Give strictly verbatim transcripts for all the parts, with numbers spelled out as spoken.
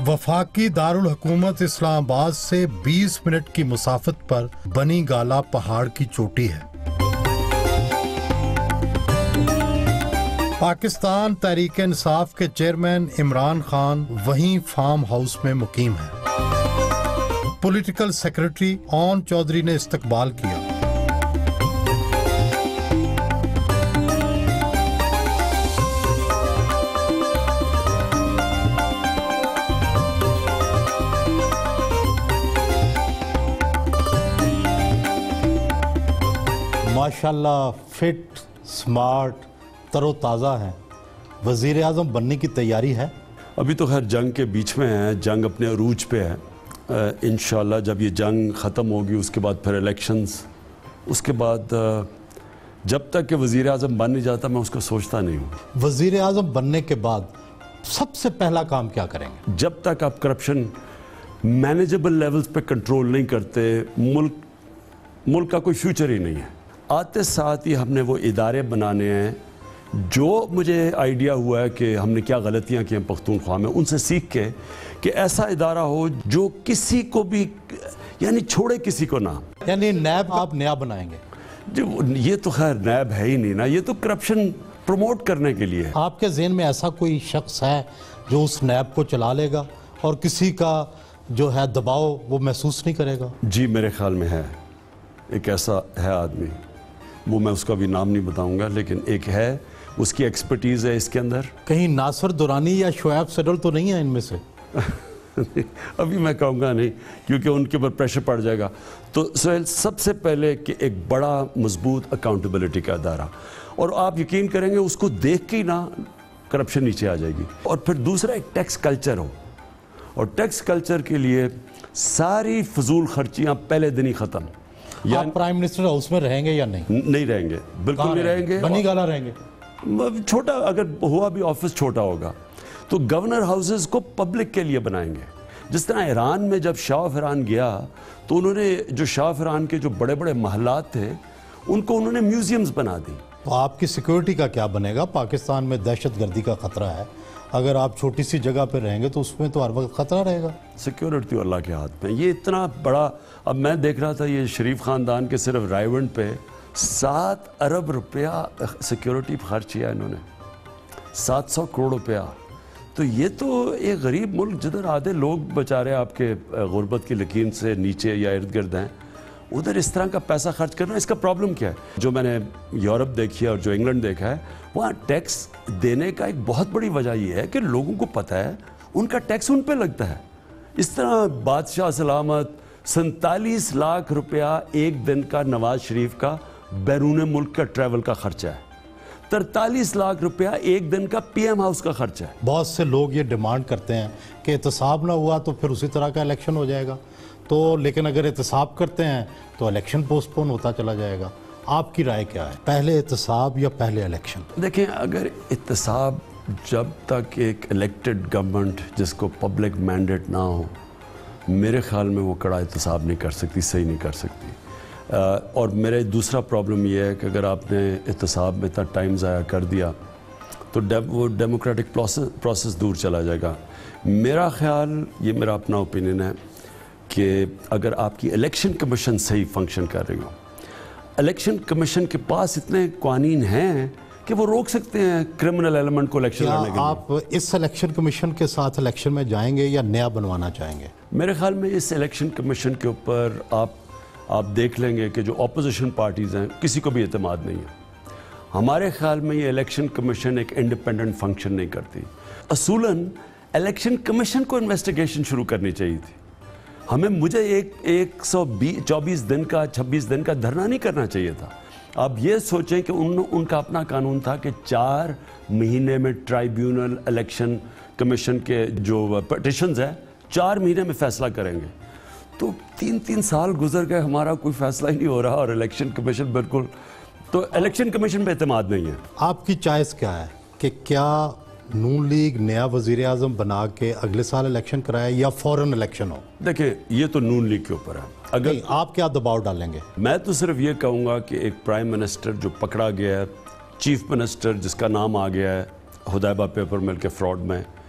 وفاقی دارالحکومت اسلام آباد سے بیس منٹ کی مسافت پر بنی گالا پہاڑ کی چوٹی ہے۔ پاکستان تحریک انصاف کے چیئرمین عمران خان وہیں فارم ہاؤس میں مقیم ہیں۔ پولیٹیکل سیکرٹری اون چودھری نے استقبال کیا۔ ماشاءاللہ فٹ، سمارٹ، تر و تازہ ہیں۔ وزیر اعظم بننے کی تیاری ہے؟ ابھی تو خیر جنگ کے بیچ میں ہیں، جنگ اپنے عروج پہ ہے۔ انشاءاللہ جب یہ جنگ ختم ہوگی اس کے بعد پھر الیکشنز، اس کے بعد جب تک کہ وزیر اعظم بن نہیں جاتا میں اس کو سوچتا نہیں ہوں۔ وزیر اعظم بننے کے بعد سب سے پہلا کام کیا کریں گے؟ جب تک آپ کرپشن مینیجبل لیولز پہ کنٹرول نہیں کرتے، ملک ملک کا کوئی فیوچر ہی نہیں ہے۔ آتے ساتھ ہی ہم نے وہ ادارے بنانے ہیں جو مجھے آئیڈیا ہوا ہے کہ ہم نے کیا غلطیاں کی ہیں پختونخوا میں، ان سے سیکھ کے کہ ایسا ادارہ ہو جو کسی کو بھی یعنی چھوڑے کسی کو نہ۔ یعنی نیب آپ نیا بنائیں گے؟ جو یہ تو خیر نیب ہے ہی نہیں نا، یہ تو کرپشن پروموٹ کرنے کے لیے ہے۔ آپ کے ذہن میں ایسا کوئی شخص ہے جو اس نیب کو چلا لے گا اور کسی کا جو ہے دباؤ وہ محسوس نہیں کرے گا؟ جی میرے خیال میں ہے، ایک ایسا ہے آدمی، وہ میں اس کا بھی نام نہیں بتاؤں گا، لیکن ایک ہے، اس کی ایکسپرٹیز ہے اس کے اندر۔ کہیں ناصر درانی یا شعیب سڈل تو نہیں ہے ان میں سے؟ ابھی میں کہوں گا نہیں، کیونکہ ان کے اوپر پریشر پڑ جائے گا۔ تو سہیل، سب سے پہلے کہ ایک بڑا مضبوط اکاؤنٹیبلٹی کا ادارہ، اور آپ یقین کریں گے اس کو دیکھ کے ہی نا کرپشن نیچے آ جائے گی۔ اور پھر دوسرا ایک ٹیکس کلچر ہو، اور ٹیکس کلچر کے لیے ساری فضول خرچیاں پہلے دن ہی ختم۔ آپ پرائم منسٹر ہاؤس میں رہیں گے یا نہیں؟ نہیں رہیں گے، بالکل نہیں رہیں گے۔ بنی گالا رہیں گے؟ چھوٹا، اگر ہوا بھی آفس چھوٹا ہوگا تو گورنر ہاؤسز کو پبلک کے لیے بنائیں گے۔ جس طرح ایران میں جب شاہ آف ایران گیا تو انہوں نے جو شاہ آف ایران کے جو بڑے بڑے محلات تھے ان کو انہوں نے میوزیمز بنا دی۔ تو آپ کی سیکیورٹی کا کیا بنے گا؟ پاکستان میں دہشت گردی کا خطرہ ہے، اگر آپ چھوٹی سی جگہ پہ رہیں گے تو اس میں تو ہر وقت خطرہ رہے گا۔ سیکیورٹی تو اللہ کے ہاتھ میں۔ یہ اتنا بڑا، اب میں دیکھ رہا تھا یہ شریف خاندان کے صرف رائیونڈ پہ سات ارب روپیہ سیکیورٹی خرچ کیا انہوں نے، سات سو کروڑ روپیہ۔ تو یہ تو ایک غریب ملک جدھر آدھے لوگ بیچارے آپ کے غربت کی لکیر سے نیچے یا ارد گرد ہیں، ادھر اس طرح کا پیسہ خرچ کرنا، اس کا پرابلم کیا ہے؟ جو میں نے یورپ دیکھی ہے اور جو انگلینڈ دیکھا ہے، وہاں ٹیکس دینے کا ایک بہت بڑی وجہ یہ ہے کہ لوگوں کو پتہ ہے ان کا ٹیکس ان پہ لگتا ہے۔ اس طرح بادشاہ سلامت سینتالیس لاکھ روپیہ ایک دن کا نواز شریف کا بیرون ملک کا ٹریول کا خرچہ ہے، ترتالیس لاکھ روپیہ ایک دن کا پی ایم ہاؤس کا خرچہ ہے۔ بہت سے لوگ یہ ڈیمانڈ کرتے ہیں کہ احتساب نہ ہوا تو پھر اسی طرح کا الیکشن ہو جائے گا، تو لیکن اگر احتساب کرتے ہیں تو الیکشن پوسٹ پون ہوتا چلا جائے گا۔ آپ کی رائے کیا ہے، پہلے احتساب یا پہلے الیکشن؟ دیکھیں، اگر احتساب، جب تک ایک الیکٹڈ گورنمنٹ جس کو پبلک مینڈیٹ نہ ہو، میرے خیال میں وہ کڑا احتساب نہیں کر سکتی، صحیح نہیں کر سکتی۔ اور میرے دوسرا پرابلم یہ ہے کہ اگر آپ نے احتساب میں اتنا ٹائم ضائع کر دیا تو وہ ڈیموکریٹک پروسیس دور چلا جائے گا۔ میرا خیال، یہ میرا اپنا اوپینین ہے کہ اگر آپ کی الیکشن کمیشن صحیح فنکشن کر رہی ہو، الیکشن کمیشن کے پاس اتنے قوانین ہیں کہ وہ روک سکتے ہیں کرمنل ایلیمنٹ کو الیکشن لڑنے کے لیے۔ آپ اس الیکشن کمیشن کے ساتھ الیکشن میں جائیں گے یا نیا بنوانا چاہیں گے؟ میرے خیال میں اس الیکشن کمیشن کے اوپر آپ آپ دیکھ لیں گے کہ جو اپوزیشن پارٹیز ہیں کسی کو بھی اعتماد نہیں ہے۔ ہمارے خیال میں یہ الیکشن کمیشن ایک انڈیپینڈنٹ فنکشن نہیں کرتی۔ اصولاً الیکشن کمیشن کو انویسٹیگیشن شروع کرنی چاہیے تھی۔ ہمیں مجھے ایک ایک سو بیس چوبیس دن کا چھبیس دن کا دھرنا نہیں کرنا چاہیے تھا۔ آپ یہ سوچیں کہ ان ان کا اپنا قانون تھا کہ چار مہینے میں ٹرائیبیونل الیکشن کمیشن کے جو پٹیشنز ہیں چار مہینے میں فیصلہ کریں گے، تو تین تین سال گزر گئے، ہمارا کوئی فیصلہ ہی نہیں ہو رہا، اور الیکشن کمیشن بالکل، تو الیکشن کمیشن پہ اعتماد نہیں ہے۔ آپ کی چوائس کیا ہے کہ کیا نون لیگ نیا وزیر اعظم بنا کے اگلے سال الیکشن کرائے یا فوراً الیکشن ہو؟ دیکھیں، یہ تو نون لیگ کے اوپر ہے۔ اگر آپ کیا دباؤ ڈالیں گے؟ میں تو صرف یہ کہوں گا کہ ایک پرائم منسٹر جو پکڑا گیا ہے، چیف منسٹر جس کا نام آ گیا ہے حدیبہ پیپر مل کے فراڈ میں،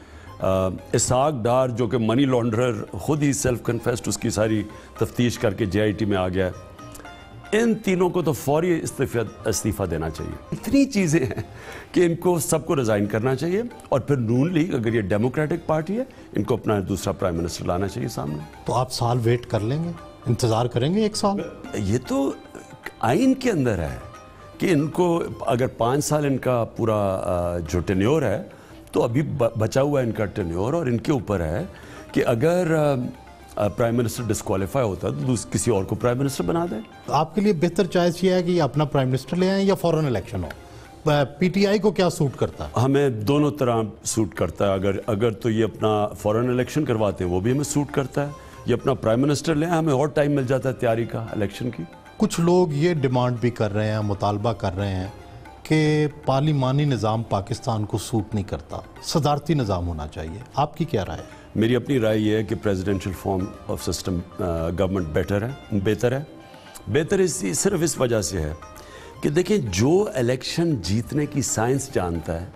اسحاق ڈار جو کہ منی لانڈرر خود ہی سیلف کنفیسڈ، اس کی ساری تفتیش کر کے جے آئی ٹی میں آ گیا ہے، ان تینوں کو تو فوری استعفیٰ دینا چاہیے۔ اتنی چیزیں ہیں کہ ان کو سب کو ریزائن کرنا چاہیے، اور پھر نون لیگ اگر یہ ڈیموکریٹک پارٹی ہے ان کو اپنا دوسرا پرائم منسٹر لانا چاہیے سامنے۔ تو آپ سال ویٹ کر لیں گے، انتظار کریں گے ایک سال؟ یہ تو آئین کے اندر ہے کہ ان کو اگر پانچ سال ان کا پورا جو ٹینیور ہے تو ابھی بچا ہوا ہے ان کا ٹینیور، اور ان کے اوپر ہے کہ اگر پرائم منسٹر ڈسکوالیفائی ہوتا ہے تو کسی اور کو پرائم منسٹر بنا دیں۔ آپ کے لیے بہتر چوائس یہ ہے کہ یہ اپنا پرائم منسٹر لے آئیں یا فوراً election who? P T I کو کیا سوٹ کرتا ہے؟ ہمیں دونوں طرح سوٹ کرتا ہے، اگر اگر تو یہ اپنا فوراً الیکشن کرواتے ہیں وہ بھی ہمیں سوٹ کرتا ہے، یہ اپنا پرائم منسٹر لیں، ہمیں اور ٹائم مل جاتا ہے تیاری کا الیکشن کی۔ کچھ لوگ یہ ڈیمانڈ بھی کر رہے ہیں، مطالبہ کر رہے ہیں کہ پارلیمانی نظام پاکستان کو سوٹ نہیں کرتا، صدارتی نظام ہونا چاہیے، آپ کی کیا رائے ہے؟ میری اپنی رائے یہ ہے کہ presidential form of system government better ہے بہتر ہے بہتر اس صرف اس وجہ سے ہے کہ دیکھیں جو الیکشن جیتنے کی سائنس جانتا ہے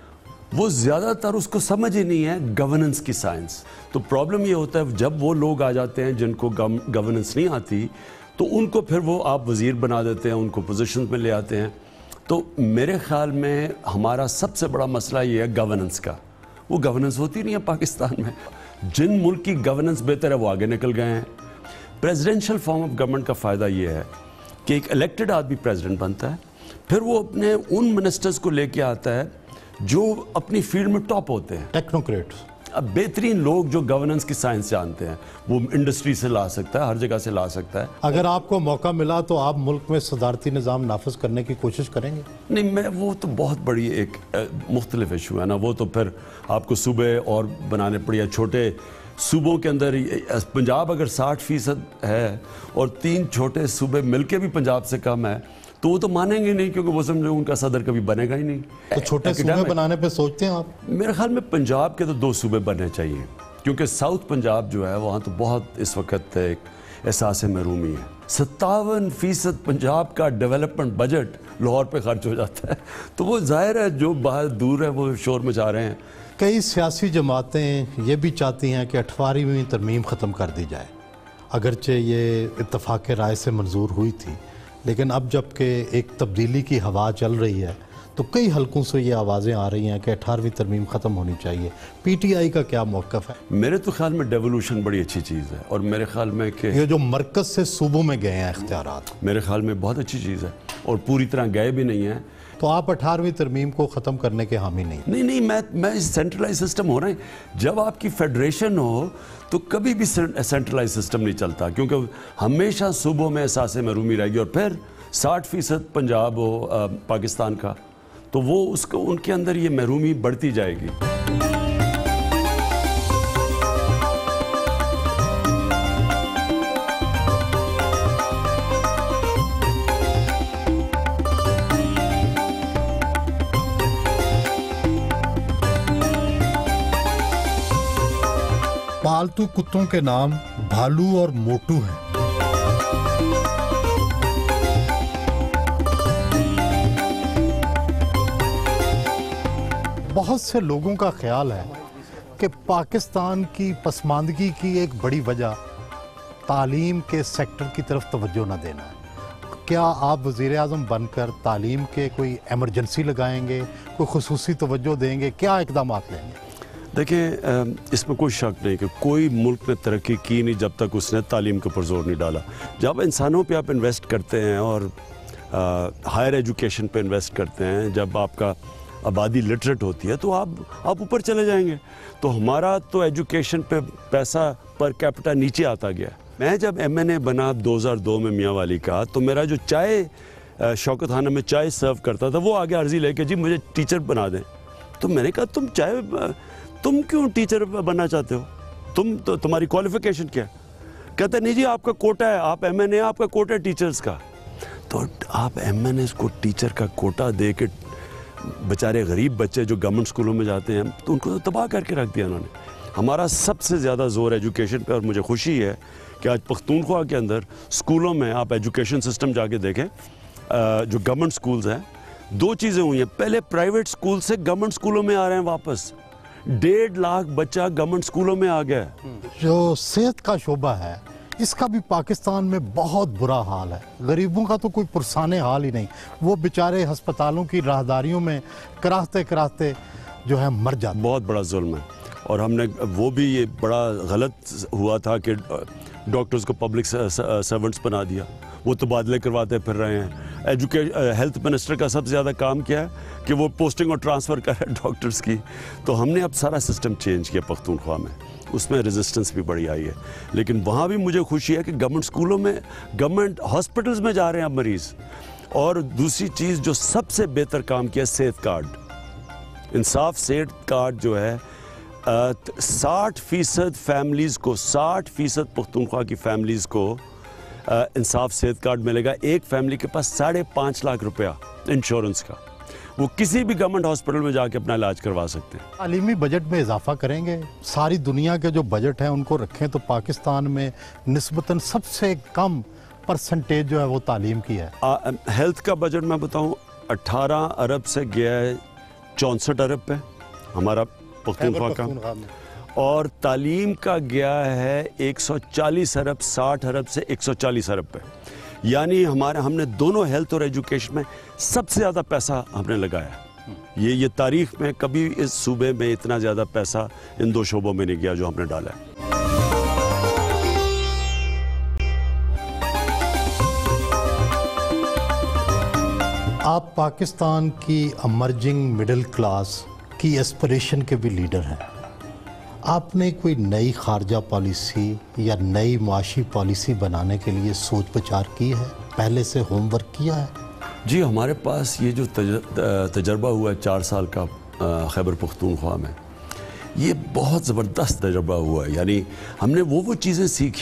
وہ زیادہ تر اس کو سمجھ ہی نہیں ہے گورننس کی سائنس۔ تو پرابلم یہ ہوتا ہے جب وہ لوگ آ جاتے ہیں جن کو گورننس نہیں آتی تو ان کو پھر وہ آپ وزیر بنا دیتے ہیں، ان کو پوزیشنز میں لے آتے ہیں۔ تو میرے خیال میں ہمارا سب سے بڑا مسئلہ یہ ہے گورننس کا، وہ گورننس ہوتی نہیں ہے پاکستان میں۔ جن ملک کی گورننس بہتر ہے وہ آگے نکل گئے ہیں۔ پریزیڈنشل فارم آف گورنمنٹ کا فائدہ یہ ہے کہ ایک الیکٹڈ آدمی پریزیڈنٹ بنتا ہے، پھر وہ اپنے ان منسٹرز کو لے کے آتا ہے جو اپنی فیلڈ میں ٹاپ ہوتے ہیں، ٹیکنوکریٹس، اب بہترین لوگ جو گورننس کی سائنس جانتے ہیں، وہ انڈسٹری سے لا سکتا ہے، ہر جگہ سے لا سکتا ہے۔ اگر آپ کو موقع ملا تو آپ ملک میں صدارتی نظام نافذ کرنے کی کوشش کریں گے؟ نہیں، میں وہ تو بہت بڑی ایک مختلف ایشو ہے نا، وہ تو پھر آپ کو صوبے اور بنانے پڑے، چھوٹے صوبوں کے اندر پنجاب اگر ساٹھ فیصد ہے اور تین چھوٹے صوبے مل کے بھی پنجاب سے کم ہے تو وہ تو مانیں گے نہیں، کیونکہ وہ سمجھے ان کا صدر کبھی بنے گا ہی نہیں۔ تو چھوٹے صوبے بنانے پہ سوچتے ہیں آپ؟ میرے خیال میں پنجاب کے تو دو صوبے بننے چاہیے، کیونکہ ساؤتھ پنجاب جو ہے وہاں تو بہت اس وقت ایک احساس محرومی ہے۔ ستاون فیصد پنجاب کا ڈیولپمنٹ بجٹ لاہور پہ خرچ ہو جاتا ہے، تو وہ ظاہر ہے جو باہر دور ہے وہ شور مچا رہے ہیں۔ کئی سیاسی جماعتیں یہ بھی چاہتی ہیں کہ اٹھارہویں ترمیم ختم کر دی جائے، اگرچہ یہ اتفاق رائے سے منظور ہوئی تھی، لیکن اب جب کہ ایک تبدیلی کی ہوا چل رہی ہے تو کئی حلقوں سے یہ آوازیں آ رہی ہیں کہ اٹھارہویں ترمیم ختم ہونی چاہیے۔ پی ٹی آئی کا کیا موقف ہے؟ میرے تو خیال میں ڈیولوشن بڑی اچھی چیز ہے، اور میرے خیال میں کہ یہ جو مرکز سے صوبوں میں گئے ہیں اختیارات، میرے خیال میں بہت اچھی چیز ہے، اور پوری طرح گئے بھی نہیں ہیں۔ تو آپ اٹھارہویں ترمیم کو ختم کرنے کے حامی نہیں؟ نہیں نہیں میں میں سینٹرلائز سسٹم ہو رہے ہیں۔ جب آپ کی فیڈریشن ہو تو کبھی بھی سینٹرلائز سسٹم نہیں چلتا، کیونکہ ہمیشہ صوبوں میں احساس محرومی رہے گی، اور پھر ساٹھ فیصد پنجاب ہو پاکستان کا تو وہ اس کو ان کے اندر یہ محرومی بڑھتی جائے گی۔ پالتو کتوں کے نام بھالو اور موٹو ہیں۔ بہت سے لوگوں کا خیال ہے کہ پاکستان کی پسماندگی کی ایک بڑی وجہ تعلیم کے سیکٹر کی طرف توجہ نہ دینا ہے۔ کیا آپ وزیر اعظم بن کر تعلیم کے کوئی ایمرجنسی لگائیں گے، کوئی خصوصی توجہ دیں گے، کیا اقدامات لیں گے؟ دیکھیں، اس میں کوئی شک نہیں کہ کوئی ملک نے ترقی کی نہیں جب تک اس نے تعلیم کے اوپر زور نہیں ڈالا۔ جب انسانوں پہ آپ انویسٹ کرتے ہیں اور ہائر ایجوکیشن پہ انویسٹ کرتے ہیں، جب آپ کا آبادی لٹریٹ ہوتی ہے تو آپ آپ اوپر چلے جائیں گے۔ تو ہمارا تو ایجوکیشن پہ پیسہ پر کیپٹا نیچے آتا گیا۔ میں جب ایم این اے بنا دو ہزار دو میں میاں والی کا، تو میرا جو چائے شوکت خانہ میں چائے سرو کرتا تھا وہ آگے عرضی لے کے جی مجھے ٹیچر بنا دیں۔ تو میں نے کہا تم چائے تم کیوں ٹیچر بننا چاہتے ہو؟ تم تو تمہاری کوالیفیکیشن کیا؟ کہتے نہیں جی آپ کا کوٹا ہے، آپ ایم این اے، آپ کا کوٹا ہے ٹیچرز کا۔ تو آپ ایم این ایز کو ٹیچر کا کوٹا دے کے بیچارے غریب بچے جو گورنمنٹ اسکولوں میں جاتے ہیں تو ان کو تو تباہ کر کے رکھ دیا انہوں نے۔ ہمارا سب سے زیادہ زور ایجوکیشن پہ، اور مجھے خوشی ہے کہ آج پختونخوا کے اندر اسکولوں میں آپ ایجوکیشن سسٹم جا کے دیکھیں، جو گورنمنٹ اسکولز ہیں، دو چیزیں ہوئی ہیں۔ پہلے پرائیویٹ اسکول سے گورنمنٹ اسکولوں میں آ رہے ہیں واپس، ڈیڑھ لاکھ بچہ گورنمنٹ اسکولوں میں آ گیا ہے. جو صحت کا شعبہ ہے اس کا بھی پاکستان میں بہت برا حال ہے. غریبوں کا تو کوئی پرسانے حال ہی نہیں. وہ بیچارے ہسپتالوں کی راہداریوں میں کراہتے کراہتے جو ہے مر جاتے. بہت بڑا ظلم ہے. اور ہم نے وہ بھی یہ بڑا غلط ہوا تھا کہ ڈاکٹرز کو پبلک سرونٹس بنا دیا. وہ تبادلے کرواتے پھر رہے ہیں. ایجوکیش ہیلتھ منسٹر کا سب سے زیادہ کام کیا ہے کہ وہ پوسٹنگ اور ٹرانسفر کرے ڈاکٹرز کی. تو ہم نے اب سارا سسٹم چینج کیا پختونخوا میں. اس میں ریزسٹنس بھی بڑی آئی ہے. لیکن وہاں بھی مجھے خوشی ہے کہ گورنمنٹ اسکولوں میں گورنمنٹ ہاسپٹلز میں جا رہے ہیں اب مریض. اور دوسری چیز جو سب سے بہتر کام کیا ہے صحت کارڈ. انصاف صحت کارڈ جو ہے ساٹھ فیصد فیملیز کو ساٹھ فیصد پختونخوا کی فیملیز کو انصاف صحت کارڈ ملے گا. ایک فیملی کے پاس ساڑھے پانچ لاکھ روپیہ انشورنس کا. وہ کسی بھی گورنمنٹ ہاسپٹل میں جا کے اپنا علاج کروا سکتے ہیں. تعلیمی بجٹ میں اضافہ کریں گے. ساری دنیا کے جو بجٹ ہیں ان کو رکھیں تو پاکستان میں نسبتاً سب سے کم پرسنٹیج جو ہے وہ تعلیم کی ہے. ہیلتھ کا بجٹ میں بتاؤں اٹھارہ ارب سے گیا ہے چونسٹھ ارب پہ ہمارا پختونخوا کا. اور تعلیم کا گیا ہے ایک سو چالیس ارب ساٹھ ارب سے ایک سو چالیس ارب پہ. یعنی ہمارے ہم نے دونوں ہیلتھ اور ایجوکیشن میں سب سے زیادہ پیسہ ہم نے لگایا ہے. یہ یہ تاریخ میں کبھی اس صوبے میں اتنا زیادہ پیسہ ان دو شعبوں میں نہیں گیا جو ہم نے ڈالا ہے. آپ پاکستان کی امرجنگ مڈل کلاس کی ایسپریشن کے بھی لیڈر ہیں. آپ نے کوئی نئی خارجہ پالیسی یا نئی معاشی پالیسی بنانے کے لیے سوچ بچار کی ہے؟ پہلے سے ہوم ورک کیا ہے؟ جی ہمارے پاس یہ جو تجربہ ہوا ہے چار سال کا خیبر پختونخوا میں یہ بہت زبردست تجربہ ہوا ہے. یعنی ہم نے وہ وہ چیزیں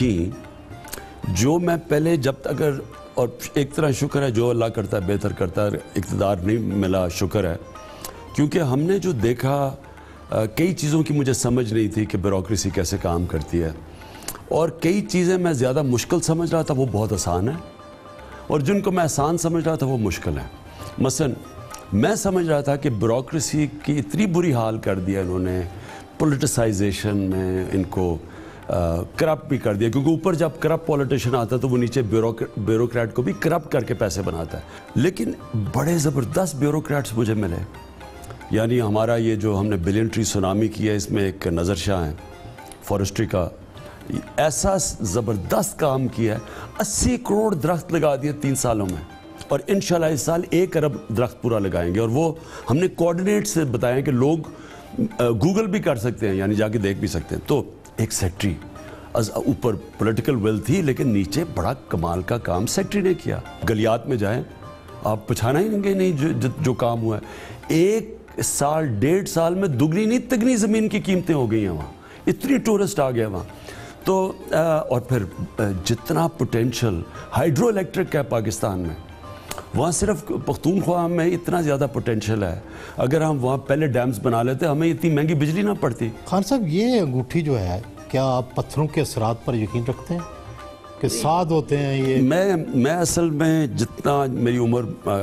سیکھیں جو میں پہلے جب اگر اور ایک طرح شکر ہے جو اللہ کرتا ہے بہتر کرتا ہے. اقتدار نہیں ملا شکر ہے کیونکہ ہم نے جو دیکھا کئی چیزوں کی مجھے سمجھ نہیں تھی کہ بیوروکریسی کیسے کام کرتی ہے. اور کئی چیزیں میں زیادہ مشکل سمجھ رہا تھا وہ بہت آسان ہے اور جن کو میں آسان سمجھ رہا تھا وہ مشکل ہے. مثلا میں سمجھ رہا تھا کہ بیوروکریسی کی اتنی بری حال کر دیا انہوں نے پولیٹیسائزیشن میں ان کو کرپٹ بھی کر دیا کیونکہ اوپر جب کرپٹ پولیٹیشین آتا ہے تو وہ نیچے بیوروکریٹ کو بھی کرپٹ کر کے پیسے بناتا ہے. لیکن بڑے زبردست بیوروکریٹس مجھے ملے. یعنی ہمارا یہ جو ہم نے بلین ٹری سونامی کیا ہے اس میں ایک نظر شاہ ہیں فارسٹری کا ایسا زبردست کام کیا ہے. اسی کروڑ درخت لگا دیے تین سالوں میں اور انشاءاللہ اس سال ایک ارب درخت پورا لگائیں گے. اور وہ ہم نے کوآرڈینیٹ سے بتایا کہ لوگ گوگل بھی کر سکتے ہیں یعنی جا کے دیکھ بھی سکتے ہیں. تو ایک سیکٹری اوپر پولیٹیکل ول تھی لیکن نیچے بڑا کمال کا کام سیکٹری نے کیا. گلیات میں جائیں آپ پچھانا ہی گے نہیں جو, جو کام ہوا ہے. ایک سال ڈیڑھ سال میں دگنی نہیں تگنی زمین کی قیمتیں ہو گئی ہیں وہاں. اتنی ٹورسٹ آ گیا وہاں. تو اور پھر جتنا پوٹینشل ہائیڈرو الیکٹرک ہے پاکستان میں وہاں صرف پختونخوا میں اتنا زیادہ پوٹینشل ہے. اگر ہم وہاں پہلے ڈیمز بنا لیتے ہمیں اتنی مہنگی بجلی نہ پڑتی. خان صاحب یہ انگوٹھی جو ہے کیا آپ پتھروں کے اثرات پر یقین رکھتے ہیں کہ ساتھ ہوتے ہیں یہ؟ میں میں اصل میں جتنا میری عمر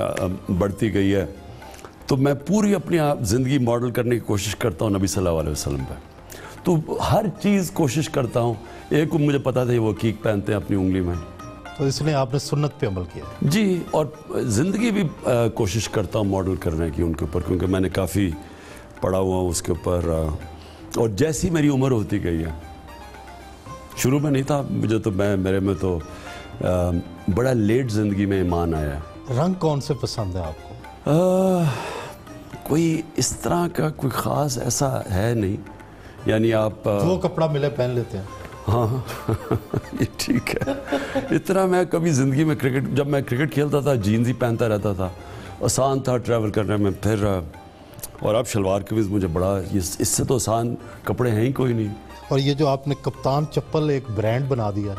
بڑھتی گئی ہے تو میں پوری اپنی زندگی ماڈل کرنے کی کوشش کرتا ہوں نبی صلی اللہ علیہ وسلم پہ. تو ہر چیز کوشش کرتا ہوں. ایک مجھے پتا تھا وہ کیک پہنتے ہیں اپنی انگلی میں تو اس لیے آپ نے سنت پہ عمل کیا. جی اور زندگی بھی کوشش کرتا ہوں ماڈل کرنے کی ان کے اوپر کیونکہ میں نے کافی پڑھا ہوا ہوں اس کے اوپر. اور جیسی میری عمر ہوتی گئی ہے شروع میں نہیں تھا مجھے تو میں میرے میں تو بڑا لیٹ زندگی میں ایمان آیا ہے. رنگ کون سے پسند ہے آپ کو؟ آ, کوئی اس طرح کا کوئی خاص ایسا ہے نہیں. یعنی آپ جو کپڑا ملے پہن لیتے ہیں. ہاں یہ ٹھیک ہے. اتنا میں کبھی زندگی میں کرکٹ جب میں کرکٹ کھیلتا تھا جینز ہی پہنتا رہتا تھا. آسان تھا ٹریول کرنے میں. پھر اور اب شلوار قمیض مجھے بڑا اس سے تو آسان کپڑے ہیں ہی کوئی نہیں. اور یہ جو آپ نے کپتان چپل ایک برانڈ بنا دیا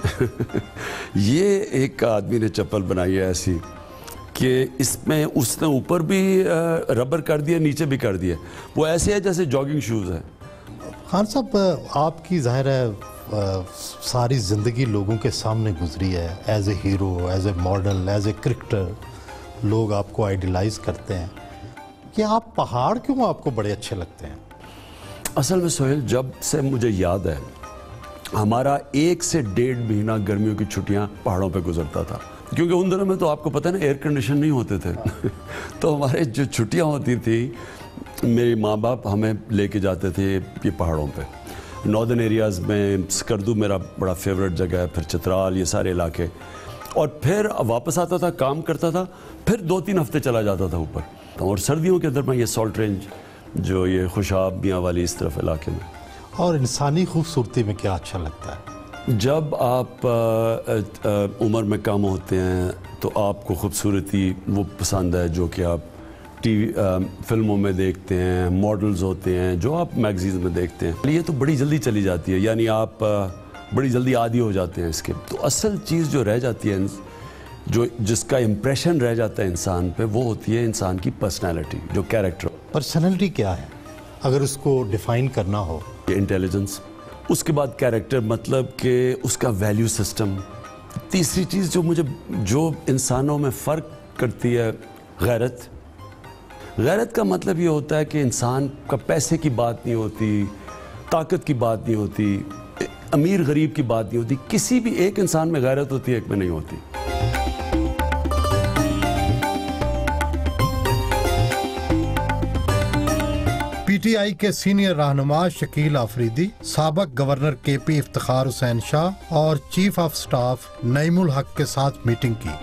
یہ ایک آدمی نے چپل بنائی ہے ایسی کہ اس میں اس نے اوپر بھی ربر کر دیا نیچے بھی کر دیا. وہ ایسے ہے جیسے جاگنگ شوز ہے. خان صاحب آپ کی ظاہر ہے ساری زندگی لوگوں کے سامنے گزری ہے as a hero as a model as a cricketer. لوگ آپ کو آئیڈیلائز کرتے ہیں. کہ آپ پہاڑ کیوں آپ کو بڑے اچھے لگتے ہیں؟ اصل میں سہیل جب سے مجھے یاد ہے ہمارا ایک سے ڈیڑھ مہینہ گرمیوں کی چھٹیاں پہاڑوں پہ گزرتا تھا، کیونکہ ان دنوں میں تو آپ کو پتہ ہے نا ایئر کنڈیشن نہیں ہوتے تھے تو ہمارے جو چھٹیاں ہوتی تھی میرے ماں باپ ہمیں لے کے جاتے تھے یہ پہاڑوں پہ، ناردرن ایریاز میں سکردو میرا بڑا فیوریٹ جگہ ہے، پھر چترال، یہ سارے علاقے، اور پھر واپس آتا تھا، کام کرتا تھا، پھر دو تین ہفتے چلا جاتا تھا اوپر، اور سردیوں کے اندر میں یہ سالٹ رینج جو یہ خوشاب میاں والی اس طرف علاقے میں۔ اور انسانی خوبصورتی میں کیا اچھا لگتا ہے؟ جب آپ عمر میں کم ہوتے ہیں تو آپ کو خوبصورتی وہ پسند ہے جو کہ آپ ٹی وی فلموں میں دیکھتے ہیں، ماڈلز ہوتے ہیں جو آپ میگزینز میں دیکھتے ہیں، یہ تو بڑی جلدی چلی جاتی ہے، یعنی آپ بڑی جلدی عادی ہو جاتے ہیں اس کے۔ تو اصل چیز جو رہ جاتی ہے، جو جس کا امپریشن رہ جاتا ہے انسان پہ، وہ ہوتی ہے انسان کی پرسنالٹی، جو کیریکٹر۔ پرسنالٹی کیا ہے اگر اس کو ڈیفائن کرنا ہو؟ انٹیلیجنس، اس کے بعد کیریکٹر، مطلب کہ اس کا ویلیو سسٹم۔ تیسری چیز جو مجھے جو انسانوں میں فرق کرتی ہے، غیرت۔ غیرت کا مطلب یہ ہوتا ہے کہ انسان کا پیسے کی بات نہیں ہوتی، طاقت کی بات نہیں ہوتی، امیر غریب کی بات نہیں ہوتی، کسی بھی ایک انسان میں غیرت ہوتی ہے، ایک میں نہیں ہوتی۔ پی ٹی آئی کے سینئر رہنما شکیل آفریدی، سابق گورنر کے پی افتخار حسین شاہ اور چیف آف سٹاف نعیم الحق کے ساتھ میٹنگ کی۔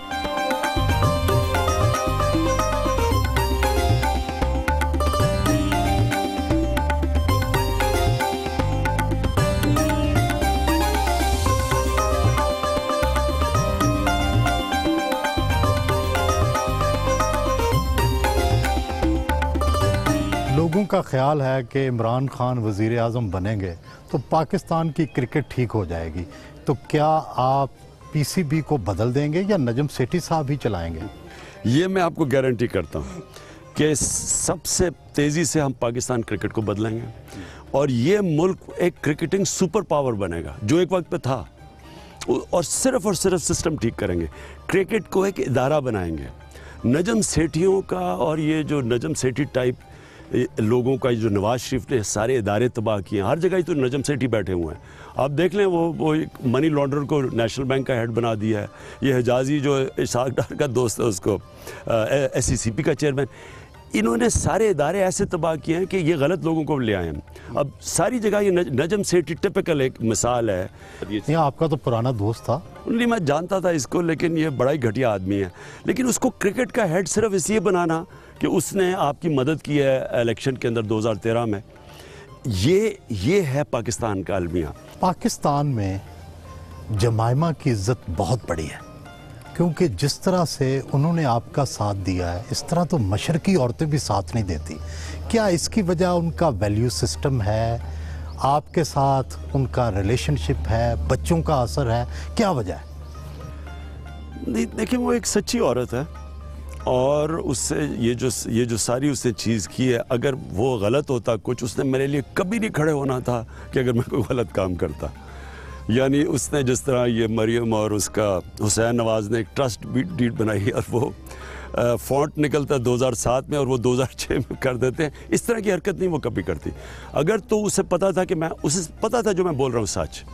لوگوں کا خیال ہے کہ عمران خان وزیر اعظم بنیں گے تو پاکستان کی کرکٹ ٹھیک ہو جائے گی، تو کیا آپ پی سی بی کو بدل دیں گے یا نجم سیٹھی صاحب ہی چلائیں گے؟ یہ میں آپ کو گارنٹی کرتا ہوں کہ سب سے تیزی سے ہم پاکستان کرکٹ کو بدلیں گے، اور یہ ملک ایک کرکٹنگ سپر پاور بنے گا جو ایک وقت پہ تھا، اور صرف اور صرف سسٹم ٹھیک کریں گے، کرکٹ کو ایک ادارہ بنائیں گے۔ نجم سیٹھیوں کا اور یہ جو نجم سیٹھی ٹائپ لوگوں کا جو نواز شریف نے سارے ادارے تباہ کیے ہیں، ہر جگہ ہی تو نجم سیٹھی بیٹھے ہوئے ہیں، آپ دیکھ لیں وہ وہ ایک منی لانڈرر کو نیشنل بینک کا ہیڈ بنا دیا ہے، یہ حجازی جو اشاق ڈار کا دوست ہے اس کو ایس سی سی پی کا چیئرمین، انہوں نے سارے ادارے ایسے تباہ کیے ہیں کہ یہ غلط لوگوں کو لے آئے ہیں۔ اب ساری جگہ یہ نجم سیٹھی ٹپیکل ایک مثال ہے۔ یہ آپ کا تو پرانا دوست تھا؟ نہیں، میں جانتا تھا اس کو، لیکن یہ بڑا ہی گھٹیا آدمی ہے، لیکن اس کو کرکٹ کا ہیڈ صرف اس لیے بنانا کہ اس نے آپ کی مدد کی ہے الیکشن کے اندر دو ہزار تیرہ میں، یہ یہ ہے پاکستان کا المیہ۔ پاکستان میں جمائمہ کی عزت بہت بڑی ہے، کیونکہ جس طرح سے انہوں نے آپ کا ساتھ دیا ہے اس طرح تو مشرقی عورتیں بھی ساتھ نہیں دیتی۔ کیا اس کی وجہ ان کا ویلیو سسٹم ہے، آپ کے ساتھ ان کا ریلیشن شپ ہے، بچوں کا اثر ہے، کیا وجہ ہے؟ دیکھیں وہ ایک سچی عورت ہے، اور اس سے یہ جو یہ جو ساری اس نے چیز کی ہے، اگر وہ غلط ہوتا کچھ، اس نے میرے لیے کبھی نہیں کھڑے ہونا تھا کہ اگر میں کوئی غلط کام کرتا۔ یعنی اس نے جس طرح یہ مریم اور اس کا حسین نواز نے ایک ٹرسٹ ڈیڈ بنائی، اور وہ فونٹ نکلتا دو ہزار سات میں اور وہ دو ہزار چھ میں کر دیتے ہیں، اس طرح کی حرکت نہیں وہ کبھی کرتی۔ اگر تو اسے پتا تھا کہ میں اسے پتا تھا جو میں بول رہا ہوں سچ،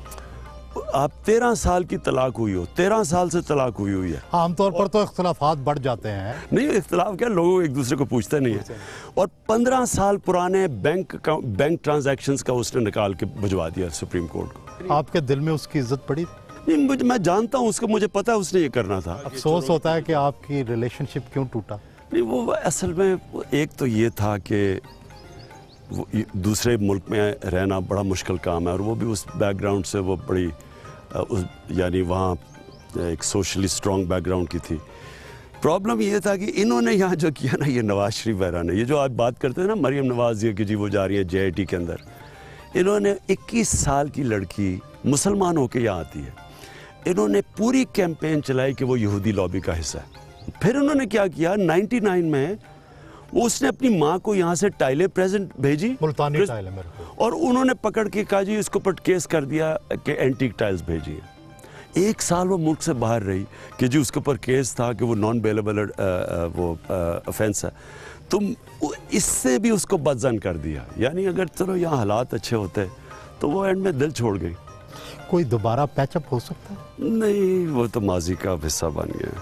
آپ تیرہ سال کی طلاق ہوئی ہو، تیرہ سال سے طلاق ہوئی ہوئی ہے، عام طور پر تو اختلافات بڑھ جاتے ہیں۔ نہیں، اختلاف کیا، لوگوں ایک دوسرے کو پوچھتے نہیں ہیں، اور پندرہ سال پرانے بینک بینک ٹرانزیکشنز کا اس نے نکال کے بھجوا دیا سپریم کورٹ کو۔ آپ کے دل میں اس کی عزت پڑی؟ نہیں، میں جانتا ہوں اس کو، مجھے پتا ہے اس نے یہ کرنا تھا۔ افسوس ہوتا ہے کہ آپ کی ریلیشن شپ کیوں ٹوٹا؟ نہیں، وہ اصل میں ایک تو یہ تھا کہ وہ دوسرے ملک میں رہنا بڑا مشکل کام ہے، اور وہ بھی اس بیک گراؤنڈ سے وہ بڑی یعنی وہاں ایک سوشلی اسٹرانگ بیک گراؤنڈ کی تھی۔ پرابلم یہ تھا کہ انہوں نے یہاں جو کیا نا، یہ نواز شریف وغیرہ نے، یہ جو آپ بات کرتے ہیں نا مریم نواز یہ کہ جی وہ جا رہی ہے جے آئی ٹی کے اندر، انہوں نے اکیس سال کی لڑکی مسلمان ہو کے یہاں آتی ہے، انہوں نے پوری کیمپین چلائی کہ وہ یہودی لابی کا حصہ ہے۔ پھر انہوں نے کیا کیا، نائنٹی نائن میں اس نے اپنی ماں کو یہاں سے ٹائلیں پریزنٹ بھیجی، ملتانی ٹائلیں میرے کو، اور انہوں نے پکڑ کے کہا جی اس کو پر کیس کر دیا کہ اینٹیک ٹائلز بھیجی ہیں۔ ایک سال وہ ملک سے باہر رہی کہ جی اس کے اوپر کیس تھا کہ وہ نان بیلیبل وہ افینس ہے۔ تم اس سے بھی اس کو بدزن کر دیا. یعنی اگر چلو یہاں حالات اچھے ہوتے تو وہ اینڈ میں دل چھوڑ گئی. کوئی دوبارہ پیچ اپ ہو سکتا ہے؟ نہیں, وہ تو ماضی کا حصہ بن گیا.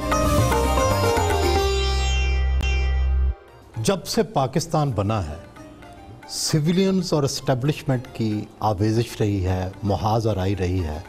جب سے پاکستان بنا ہے سویلینز اور اسٹیبلشمنٹ کی آویزش رہی ہے, محاذ آرائی رہی ہے.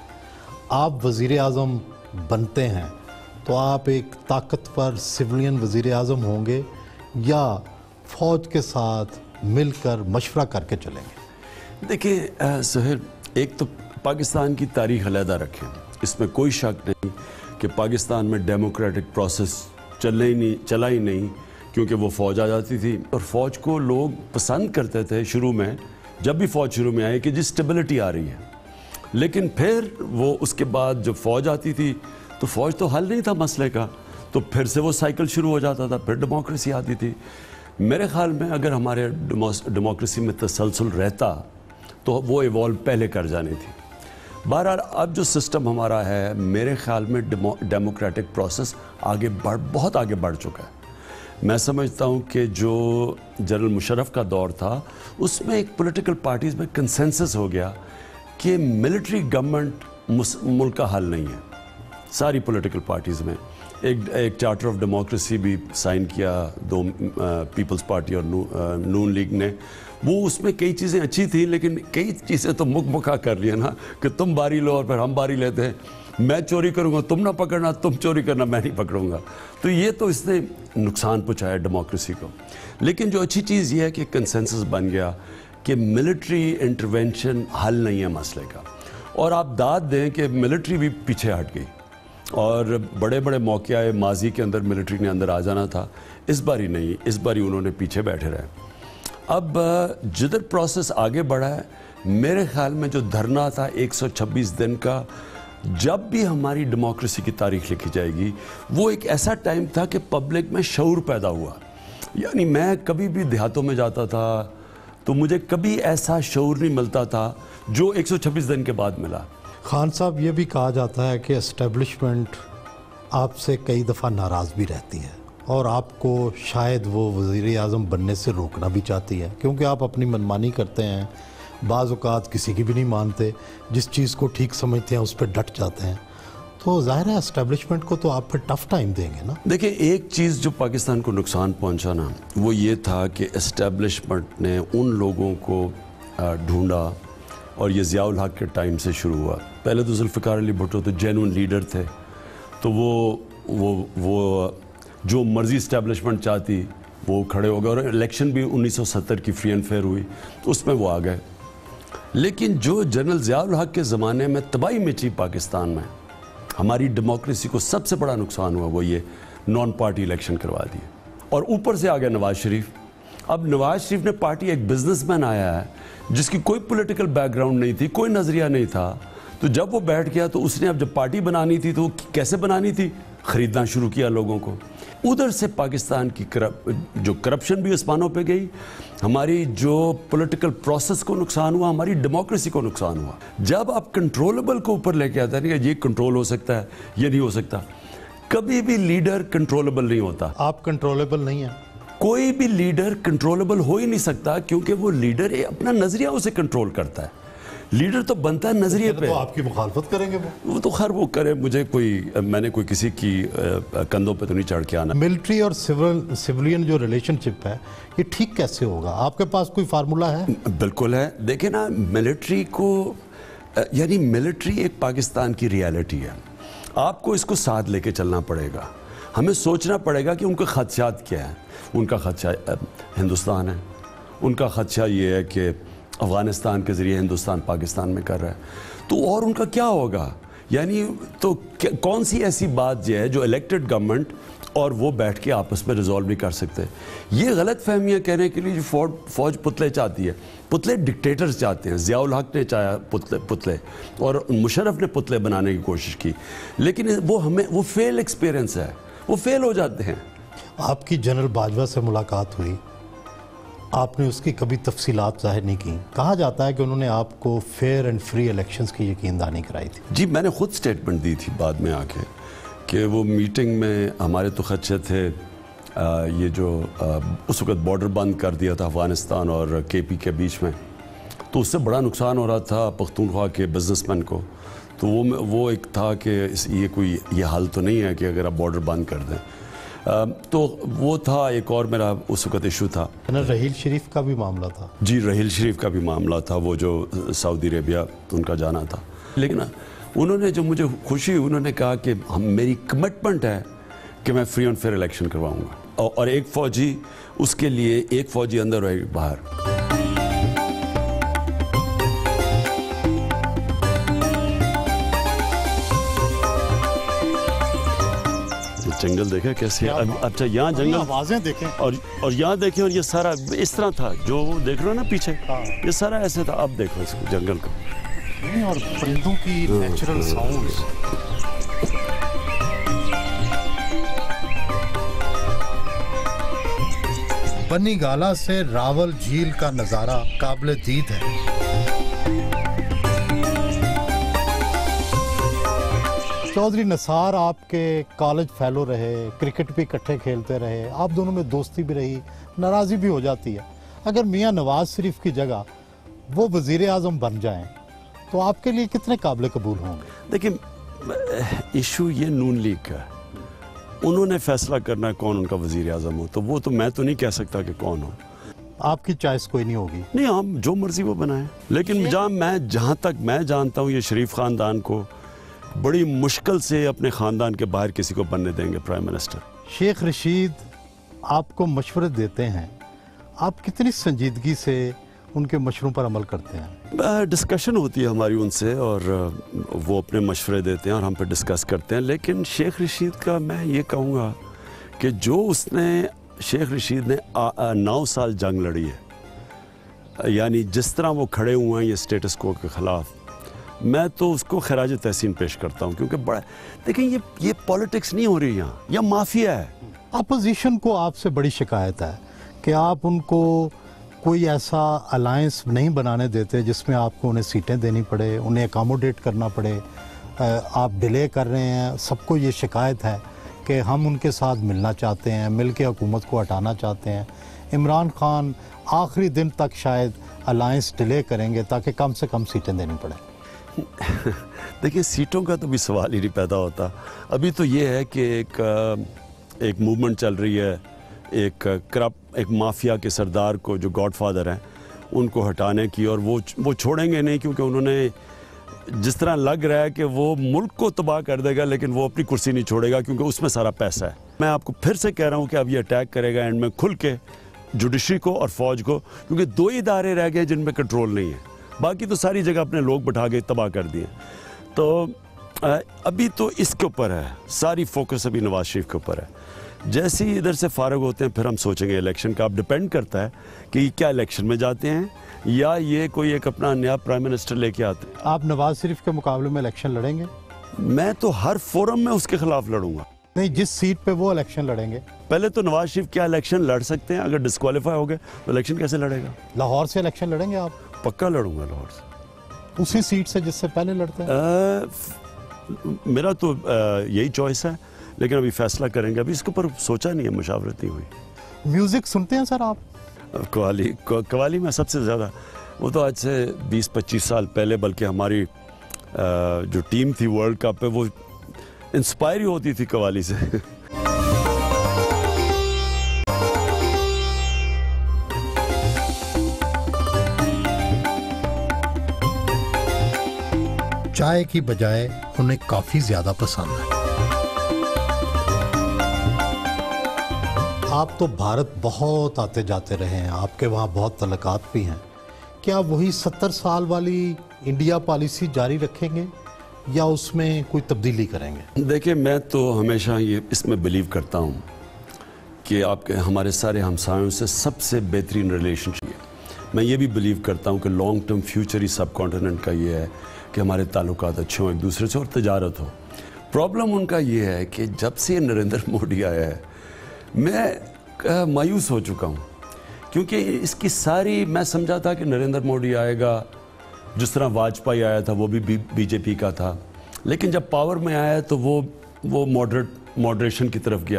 آپ وزیر اعظم بنتے ہیں تو آپ ایک طاقتور سویلین وزیر اعظم ہوں گے یا فوج کے ساتھ مل کر مشورہ کر کے چلیں گے؟ دیکھیں سہیل, ایک تو پاکستان کی تاریخ علیحدہ رکھیں, اس میں کوئی شک نہیں کہ پاکستان میں ڈیموکریٹک پروسیس چلے ہی نہیں چلا ہی نہیں, کیونکہ وہ فوج آ جاتی تھی اور فوج کو لوگ پسند کرتے تھے شروع میں, جب بھی فوج شروع میں آئے کہ جی سٹیبلٹی آ رہی ہے. لیکن پھر وہ اس کے بعد جب فوج آتی تھی تو فوج تو حل نہیں تھا مسئلے کا, تو پھر سے وہ سائیکل شروع ہو جاتا تھا, پھر ڈیموکریسی آتی تھی. میرے خیال میں اگر ہمارے ڈیموکریسی میں تسلسل رہتا تو وہ ایوالو پہلے کر جانی تھی. بہرحال اب جو سسٹم ہمارا ہے میرے خیال میں ڈیموکریٹک پروسیس آگے بڑھ بہت آگے بڑھ چکا ہے. میں سمجھتا ہوں کہ جو جنرل مشرف کا دور تھا اس میں ایک پولیٹیکل پارٹیز میں کنسنسس ہو گیا کہ ملٹری گورنمنٹ ملک کا حل نہیں ہے. ساری پولیٹیکل پارٹیز میں ایک ایک چارٹر آف ڈیموکریسی بھی سائن کیا دو پیپلز پارٹی اور نون لیگ نے. وہ اس میں کئی چیزیں اچھی تھیں لیکن کئی چیزیں تو مک مکا کر لیا نا کہ تم باری لو اور پھر ہم باری لیتے ہیں, میں چوری کروں گا تم نہ پکڑنا, تم چوری کرنا میں نہیں پکڑوں گا. تو یہ تو اس نے نقصان پہنچایا ڈیموکریسی کو. لیکن جو اچھی چیز یہ ہے کہ کنسنسس بن گیا کہ ملٹری انٹرونشن حل نہیں ہے مسئلے کا. اور آپ داد دیں کہ ملٹری بھی پیچھے ہٹ گئی اور بڑے بڑے موقع آئے ماضی کے اندر ملٹری نے اندر آ جانا تھا, اس باری نہیں, اس باری انہوں نے پیچھے بیٹھے رہے. اب جدھر پروسیس آگے بڑھا ہے میرے خیال میں جو دھرنا تھا ایک سو چھبیس دن کا, جب بھی ہماری ڈیموکریسی کی تاریخ لکھی جائے گی وہ ایک ایسا ٹائم تھا کہ پبلک میں شعور پیدا ہوا. یعنی میں کبھی بھی دیہاتوں میں جاتا تھا تو مجھے کبھی ایسا شعور نہیں ملتا تھا جو ایک سو چھبیس دن کے بعد ملا. خان صاحب, یہ بھی کہا جاتا ہے کہ اسٹیبلشمنٹ آپ سے کئی دفعہ ناراض بھی رہتی ہے اور آپ کو شاید وہ وزیر اعظم بننے سے روکنا بھی چاہتی ہے, کیونکہ آپ اپنی منمانی کرتے ہیں, بعض اوقات کسی کی بھی نہیں مانتے, جس چیز کو ٹھیک سمجھتے ہیں اس پہ ڈٹ جاتے ہیں. تو ظاہر ہے اسٹیبلشمنٹ کو تو آپ پھر ٹف ٹائم دیں گے نا. دیکھیں ایک چیز جو پاکستان کو نقصان پہنچا نا وہ یہ تھا کہ اسٹیبلشمنٹ نے ان لوگوں کو ڈھونڈا, اور یہ ضیاء الحق کے ٹائم سے شروع ہوا. پہلے تو ذوالفقار علی بھٹو تو جینون لیڈر تھے, تو وہ وہ وہ جو مرضی اسٹیبلشمنٹ چاہتی وہ کھڑے ہو گئے, اور الیکشن بھی انیس سو ستر کی فری اینڈ فیئر ہوئی تو اس میں وہ آ گئے. لیکن جو جنرل ضیاء الحق کے زمانے میں تباہی مچی پاکستان میں, ہماری ڈیموکریسی کو سب سے بڑا نقصان ہوا, وہ یہ نان پارٹی الیکشن کروا دیے. اور اوپر سے آ گیا نواز شریف. اب نواز شریف نے پارٹی ایک بزنس مین آیا ہے جس کی کوئی پولیٹیکل بیک گراؤنڈ نہیں تھی, کوئی نظریہ نہیں تھا, تو جب وہ بیٹھ گیا تو اس نے اب جب پارٹی بنانی تھی تو وہ کیسے بنانی تھی, خریدنا شروع کیا لوگوں کو. ادھر سے پاکستان کی جو کرپشن بھی اسمانوں پہ گئی, ہماری جو پولیٹیکل پروسیس کو نقصان ہوا, ہماری ڈیموکریسی کو نقصان ہوا. جب آپ کنٹرولبل کو اوپر لے کے آتے ہیں کہ یہ کنٹرول ہو سکتا ہے, یہ نہیں ہو سکتا, کبھی بھی لیڈر کنٹرولبل نہیں ہوتا. آپ کنٹرولبل نہیں ہیں, کوئی بھی لیڈر کنٹرولبل ہو ہی نہیں سکتا, کیونکہ وہ لیڈر اپنا نظریہ اسے کنٹرول کرتا ہے. لیڈر تو بنتا ہے نظریے پہ. تو آپ کی مخالفت کریں گے وہ وہ تو خیر وہ کرے, مجھے کوئی میں نے کوئی کسی کی کندھوں پہ تو نہیں چڑھ کے آنا. ملٹری اور سیولین جو ریلیشن شپ ہے یہ ٹھیک کیسے ہوگا؟ آپ کے پاس کوئی فارمولا ہے؟ بالکل ہے. دیکھیں نا, ملٹری کو یعنی ملٹری ایک پاکستان کی ریالٹی ہے, آپ کو اس کو ساتھ لے کے چلنا پڑے گا. ہمیں سوچنا پڑے گا کہ ان کے خدشات کیا ہیں. ان کا خدشہ ہندوستان ہے, ان کا خدشہ یہ ہے کہ افغانستان کے ذریعے ہندوستان پاکستان میں کر رہا ہے, تو اور ان کا کیا ہوگا؟ یعنی تو کون سی ایسی بات جو ہے جو الیکٹڈ گورنمنٹ اور وہ بیٹھ کے آپس میں ریزالو نہیں کر سکتے. یہ غلط فہمیاں کہنے کے لیے جو فوج فوج پتلے چاہتی ہے, پتلے ڈکٹیٹرز چاہتے ہیں. ضیاء الحق نے چاہا پتلے پتلے اور مشرف نے پتلے بنانے کی کوشش کی, لیکن وہ ہمیں وہ فیل ایکسپیرینس ہے, وہ فیل ہو جاتے ہیں. آپ کی جنرل باجوہ سے ملاقات ہوئی, آپ نے اس کی کبھی تفصیلات ظاہر نہیں کی. کہا جاتا ہے کہ انہوں نے آپ کو فیئر اینڈ فری الیکشنز کی یقین دہانی کرائی تھی. جی, میں نے خود سٹیٹمنٹ دی تھی بعد میں آ کے کہ وہ میٹنگ میں ہمارے تو خدشے تھے یہ جو اس وقت بارڈر بند کر دیا تھا افغانستان اور کے پی کے بیچ میں، تو اس سے بڑا نقصان ہو رہا تھا پختونخوا کے بزنس مین کو. تو وہ وہ ایک تھا کہ یہ کوئی یہ حل تو نہیں ہے کہ اگر آپ بارڈر بند کر دیں. تو وہ تھا. ایک اور میرا اس وقت ایشو تھا، رحیل شریف کا بھی معاملہ تھا. جی رحیل شریف کا بھی معاملہ تھا، وہ جو سعودی عربیہ ان کا جانا تھا. لیکن انہوں نے جو مجھے خوشی، انہوں نے کہا کہ ہم میری کمٹمنٹ ہے کہ میں فری اینڈ فیئر الیکشن کرواؤں گا، اور ایک فوجی اس کے لیے ایک فوجی اندر اور ایک باہر. جنگل دیکھا کیسے؟ اچھا یہاں جنگل، آوازیں دیکھیں، اور اور یہاں دیکھیں، اور یہ سارا اس طرح تھا جو دیکھ رہے ہو نا پیچھے، یہ سارا ایسے تھا. اب دیکھو اس کو، جنگل کو، اور پرندوں کی نیچرل ساؤنڈز. بنی گالا سے راول جھیل کا نظارہ قابل دید ہے. چودھری نثار آپ کے کالج فیلو رہے، کرکٹ بھی اکٹھے کھیلتے رہے، آپ دونوں میں دوستی بھی رہی، ناراضی بھی ہو جاتی ہے. اگر میاں نواز شریف کی جگہ وہ وزیر اعظم بن جائیں تو آپ کے لیے کتنے قابل قبول ہوں گے؟ دیکھیں ایشو یہ نون لیگ کا ہے، انہوں نے فیصلہ کرنا ہے کون ان کا وزیر اعظم ہو. تو وہ تو میں تو نہیں کہہ سکتا کہ کون ہو. آپ کی چوائس کوئی نہیں ہوگی؟ نہیں، ہم جو مرضی وہ بنائیں. لیکن جہاں میں جہاں تک میں جانتا ہوں، یہ شریف خاندان کو بڑی مشکل سے اپنے خاندان کے باہر کسی کو بننے دیں گے پرائم منسٹر. شیخ رشید آپ کو مشورے دیتے ہیں، آپ کتنی سنجیدگی سے ان کے مشوروں پر عمل کرتے ہیں؟ ڈسکشن ہوتی ہے ہماری ان سے، اور وہ اپنے مشورے دیتے ہیں اور ہم پہ ڈسکس کرتے ہیں. لیکن شیخ رشید کا میں یہ کہوں گا کہ جو اس نے شیخ رشید نے نو سال جنگ لڑی ہے، یعنی جس طرح وہ کھڑے ہوئے ہیں یہ سٹیٹس کو کے خلاف، میں تو اس کو خراج تحسین پیش کرتا ہوں. کیونکہ بڑا دیکھیں، یہ یہ پالیٹکس نہیں ہو رہی یہاں، یہ مافیا ہے. اپوزیشن کو آپ سے بڑی شکایت ہے کہ آپ ان کو کوئی ایسا الائنس نہیں بنانے دیتے جس میں آپ کو انہیں سیٹیں دینی پڑے، انہیں اکاموڈیٹ کرنا پڑے. آپ ڈیلے کر رہے ہیں. سب کو یہ شکایت ہے کہ ہم ان کے ساتھ ملنا چاہتے ہیں، مل کے حکومت کو ہٹانا چاہتے ہیں. عمران خان آخری دن تک شاید الائنس ڈیلے کریں گے تاکہ کم سے کم سیٹیں دینی پڑیں. دیکھیں سیٹوں کا تو بھی سوال ہی نہیں پیدا ہوتا. ابھی تو یہ ہے کہ ایک ایک موومنٹ چل رہی ہے، ایک کرپ ایک مافیا کے سردار کو جو گاڈ فادر ہیں ان کو ہٹانے کی، اور وہ وہ چھوڑیں گے نہیں، کیونکہ انہوں نے جس طرح لگ رہا ہے کہ وہ ملک کو تباہ کر دے گا، لیکن وہ اپنی کرسی نہیں چھوڑے گا کیونکہ اس میں سارا پیسہ ہے. میں آپ کو پھر سے کہہ رہا ہوں کہ اب یہ اٹیک کرے گا اینڈ میں کھل کے جوڈیشری کو اور فوج کو، کیونکہ دو ہی ادارے رہ گئے جن میں کنٹرول نہیں ہے، باقی تو ساری جگہ اپنے لوگ بٹھا کے تباہ کر دیے. تو ابھی تو اس کے اوپر ہے، ساری فوکس ابھی نواز شریف کے اوپر ہے. جیسے ہی ادھر سے فارغ ہوتے ہیں پھر ہم سوچیں گے الیکشن کا. اب ڈپینڈ کرتا ہے کہ یہ کیا الیکشن میں جاتے ہیں یا یہ کوئی ایک اپنا نیا پرائم منسٹر لے کے آتے ہیں. آپ نواز شریف کے مقابلے میں الیکشن لڑیں گے؟ میں تو ہر فورم میں اس کے خلاف لڑوں گا. نہیں، جس سیٹ پہ وہ الیکشن لڑیں گے. پہلے تو نواز شریف کیا الیکشن لڑ سکتے ہیں؟ اگر ڈسکوالیفائی ہو گئے تو الیکشن کیسے لڑے گا؟ لاہور سے الیکشن لڑیں گے آپ؟ پکا لڑوں گا لاہور سے، اسی سیٹ سے جس سے پہلے لڑتے ہیں. میرا تو یہی چوائس ہے، لیکن ابھی فیصلہ کریں گے. ابھی اس کے اوپر سوچا نہیں ہے، مشاورت نہیں ہوئی. میوزک سنتے ہیں سر آپ؟ قوالی قوالی میں سب سے زیادہ، وہ تو آج سے بیس پچیس سال پہلے، بلکہ ہماری جو ٹیم تھی ورلڈ کپ پہ وہ انسپائر ہی ہوتی تھی قوالی سے. چائے کی بجائے انہیں کافی زیادہ پسند ہے. آپ تو بھارت بہت آتے جاتے رہے ہیں، آپ کے وہاں بہت تعلقات بھی ہیں. کیا وہی ستر سال والی انڈیا پالیسی جاری رکھیں گے یا اس میں کوئی تبدیلی کریں گے؟ دیکھیں میں تو ہمیشہ یہ اس میں بلیو کرتا ہوں کہ آپ کے ہمارے سارے ہمسایوں سے سب سے بہترین ریلیشن شپ ہے. میں یہ بھی بلیو کرتا ہوں کہ لانگ ٹرم فیوچر ہی سب کانٹیننٹ کا یہ ہے کہ ہمارے تعلقات اچھے ہوں ایک دوسرے سے اور تجارت ہو. پرابلم ان کا یہ ہے کہ جب سے نریندر مودی آیا ہے میں مایوس ہو چکا ہوں، کیونکہ اس کی ساری میں سمجھا تھا کہ نریندر مودی آئے گا، جس طرح واجپئی آیا تھا وہ بھی بی جے پی کا تھا، لیکن جب پاور میں آیا تو وہ وہ ماڈریٹ ماڈریشن کی طرف گیا،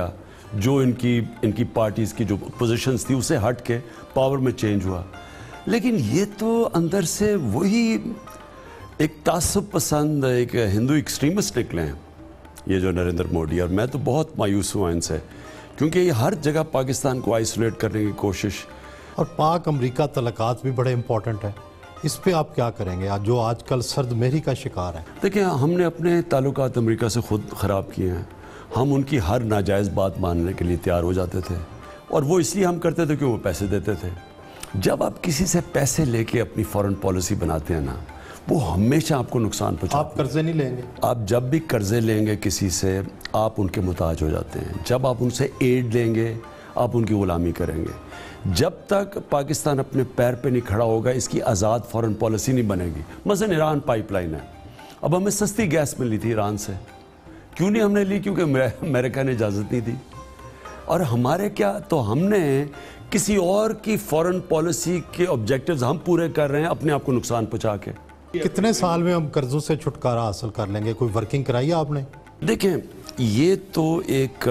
جو ان کی ان کی پارٹیز کی جو پوزیشنز تھی اسے ہٹ کے پاور میں چینج ہوا. لیکن یہ تو اندر سے وہی ایک تعصب پسند ایک ہندو ایکسٹریمسٹ نکلے ہیں یہ جو نریندر مودی. اور میں تو بہت مایوس ہوا ان سے کیونکہ یہ ہر جگہ پاکستان کو آئسولیٹ کرنے کی کوشش. اور پاک امریکہ تعلقات بھی بڑے امپورٹنٹ ہیں, اس پہ آپ کیا کریں گے جو آج کل سرد مہری کا شکار ہیں؟ دیکھیں ہم نے اپنے تعلقات امریکہ سے خود خراب کیے ہیں. ہم ان کی ہر ناجائز بات ماننے کے لیے تیار ہو جاتے تھے اور وہ اس لیے ہم کرتے تھے کہ وہ پیسے دیتے تھے. جب آپ کسی سے پیسے لے کے اپنی فورن پالیسی بناتے ہیں نا وہ ہمیشہ آپ کو نقصان پہنچاتے ہیں. آپ قرضے نہیں لیں گے؟ آپ جب بھی قرضے لیں گے کسی سے آپ ان کے محتاج ہو جاتے ہیں. جب آپ ان سے ایڈ لیں گے آپ ان کی غلامی کریں گے. جب تک پاکستان اپنے پیر پہ نہیں کھڑا ہوگا اس کی آزاد فورن پالیسی نہیں بنے گی. مثلا ایران پائپ لائن ہے, اب ہمیں سستی گیس ملی تھی ایران سے, کیوں نہیں ہم نے لی؟ کیونکہ امریکہ نے اجازت نہیں دی. اور ہمارے کیا تو ہم نے کسی اور کی فورن پالیسی کے آبجیکٹیوز ہم پورے کر رہے ہیں اپنے آپ کو نقصان پہنچا کے. کتنے سال میں ہم قرضوں سے چھٹکارا حاصل کر لیں گے؟ کوئی ورکنگ کرائی آپ نے؟ دیکھیں یہ تو ایک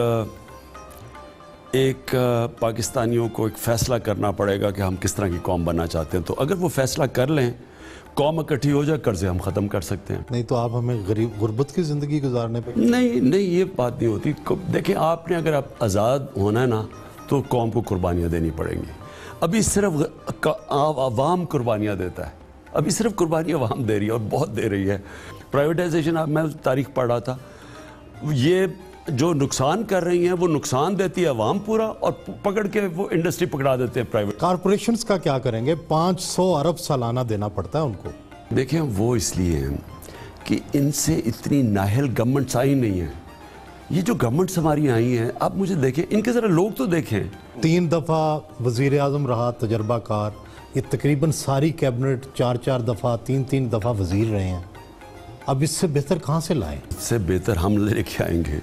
ایک پاکستانیوں کو ایک فیصلہ کرنا پڑے گا کہ ہم کس طرح کی قوم بننا چاہتے ہیں. تو اگر وہ فیصلہ کر لیں قوم اکٹھی ہو جائے قرضے ہم ختم کر سکتے ہیں. نہیں تو آپ ہمیں غریب غربت کی زندگی گزارنے پہ؟ نہیں نہیں یہ بات نہیں ہوتی. دیکھیں آپ نے اگر آپ آزاد ہونا ہے نا تو قوم کو قربانیاں دینی پڑیں گی. ابھی صرف عوام قربانیاں دیتا ہے, ابھی صرف قربانی عوام دے رہی ہے اور بہت دے رہی ہے. پرائیویٹائزیشن اب میں تاریخ پڑھ رہا تھا, یہ جو نقصان کر رہی ہیں وہ نقصان دیتی ہے عوام پورا اور پکڑ کے وہ انڈسٹری پکڑا دیتے ہیں پرائیویٹ. کارپوریشنز کا کیا کریں گے؟ پانچ سو ارب سالانہ دینا پڑتا ہے ان کو. دیکھیں وہ اس لیے ہیں کہ ان سے اتنی نااہل گورنمنٹس آئی نہیں ہیں. یہ جو گورنمنٹس ہماری آئی ہیں آپ مجھے دیکھیں ان کے ذرا لوگ تو دیکھیں. تین دفعہ وزیر اعظم رہا تجربہ کار, یہ تقریباً ساری کیبنٹ چار چار دفعہ تین تین دفعہ وزیر رہے ہیں. اب اس سے بہتر کہاں سے لائیں؟ اس سے بہتر ہم لے کے آئیں گے.